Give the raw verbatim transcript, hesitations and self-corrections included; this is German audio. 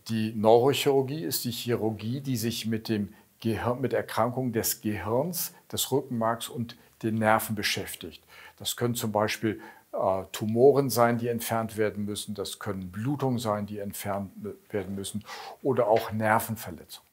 Die Neurochirurgie ist die Chirurgie, die sich mit dem Gehirn, mit Erkrankungen des Gehirns, des Rückenmarks und den Nerven beschäftigt. Das können zum Beispiel äh, Tumoren sein, die entfernt werden müssen. Das können Blutungen sein, die entfernt werden müssen. Oder auch Nervenverletzungen.